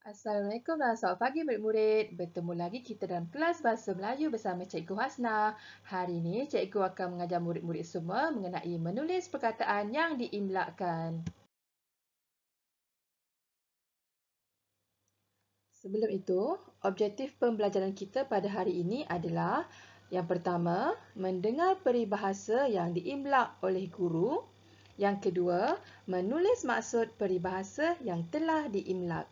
Assalamualaikum dan selamat pagi murid-murid. Bertemu lagi kita dalam kelas Bahasa Melayu bersama Cikgu Hasna. Hari ini Cikgu akan mengajar murid-murid semua mengenai menulis perkataan yang diimlakkan. Sebelum itu, objektif pembelajaran kita pada hari ini adalah yang pertama, mendengar peribahasa yang diimlak oleh guru. Yang kedua, menulis maksud peribahasa yang telah diimlak.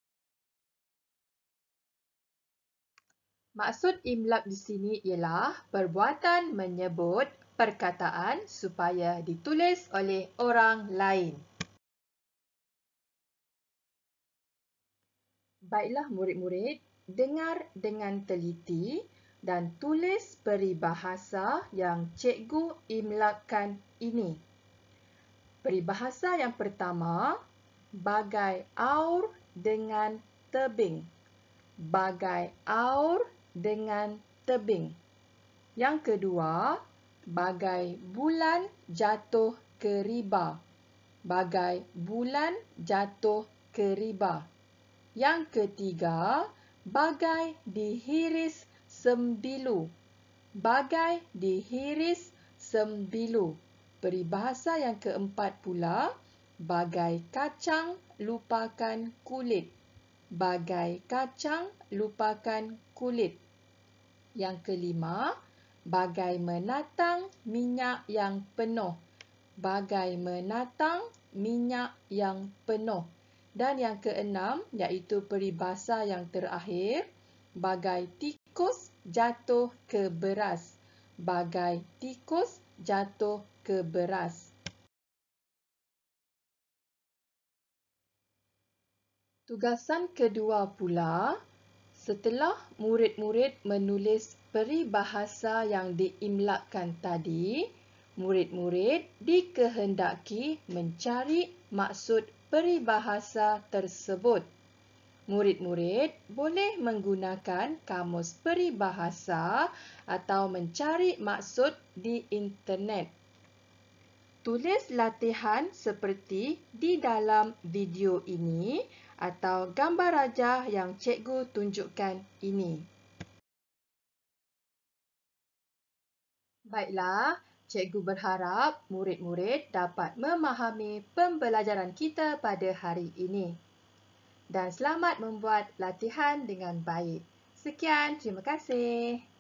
Maksud imlak di sini ialah perbuatan menyebut perkataan supaya ditulis oleh orang lain. Baiklah murid-murid, dengar dengan teliti dan tulis peribahasa yang cikgu imlakkan ini. Peribahasa yang pertama, bagai aur dengan tebing. Bagai aur dengan tebing. Yang kedua, bagai bulan jatuh ke riba. Bagai bulan jatuh ke riba. Yang ketiga, bagai dihiris sembilu. Bagai dihiris sembilu. Peribahasa yang keempat pula, bagai kacang lupakan kulit. Bagai kacang lupakan kulit. Yang kelima, bagai menatang minyak yang penuh. Bagai menatang minyak yang penuh. Dan yang keenam, iaitu peribahasa yang terakhir, bagai tikus jatuh ke beras. Bagai tikus jatuh ke beras. Tugasan kedua pula, setelah murid-murid menulis peribahasa yang diimlakkan tadi, murid-murid dikehendaki mencari maksud peribahasa tersebut. Murid-murid boleh menggunakan kamus peribahasa atau mencari maksud di internet. Tulis latihan seperti di dalam video ini atau gambar rajah yang cikgu tunjukkan ini. Baiklah, cikgu berharap murid-murid dapat memahami pembelajaran kita pada hari ini. Dan selamat membuat latihan dengan baik. Sekian, terima kasih.